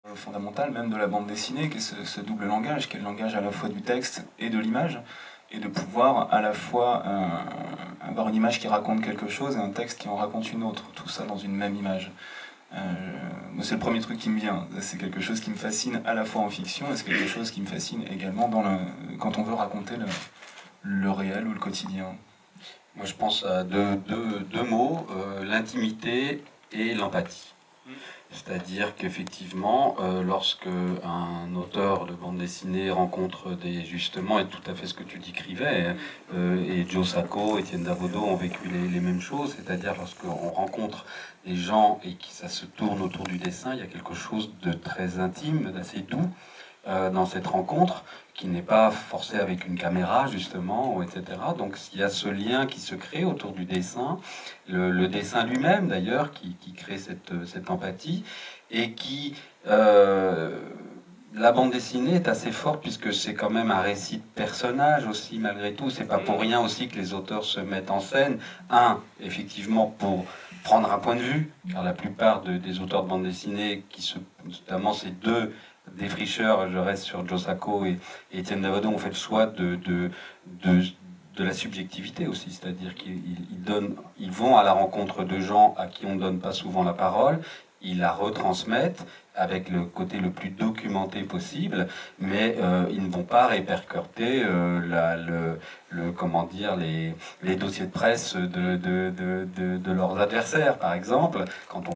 Fondamental même de la bande dessinée, qui est ce double langage, qui est le langage à la fois du texte et de l'image, et de pouvoir à la fois avoir une image qui raconte quelque chose et un texte qui en raconte une autre, tout ça dans une même image. C'est le premier truc qui me vient, c'est quelque chose qui me fascine à la fois en fiction, et c'est quelque chose qui me fascine également quand on veut raconter le réel ou le quotidien. Moi je pense à deux mots, l'intimité et l'empathie. C'est-à-dire qu'effectivement, lorsque un auteur de bande dessinée rencontre justement, et tout à fait ce que tu décrivais, et Joe Sacco, Étienne Davodo ont vécu les mêmes choses, c'est-à-dire lorsqu'on rencontre des gens et que ça se tourne autour du dessin, il y a quelque chose de très intime, d'assez doux dans cette rencontre, qui n'est pas forcé avec une caméra justement, etc. Donc il y a ce lien qui se crée autour du dessin, le dessin lui-même d'ailleurs qui crée cette empathie, et qui la bande dessinée est assez forte puisque c'est quand même un récit de personnage aussi malgré tout. C'est pas pour rien aussi que les auteurs se mettent en scène. Effectivement pour prendre un point de vue, car la plupart des auteurs de bande dessinée, notamment ces deux défricheurs, je reste sur Joe Sacco et Étienne Davodo, ont fait le choix de la subjectivité aussi, c'est-à-dire qu'ils vont à la rencontre de gens à qui on ne donne pas souvent la parole, ils la retransmettent avec le côté le plus documenté possible, mais ils ne vont pas répercuter comment dire, les dossiers de presse de leurs adversaires, par exemple. Quand on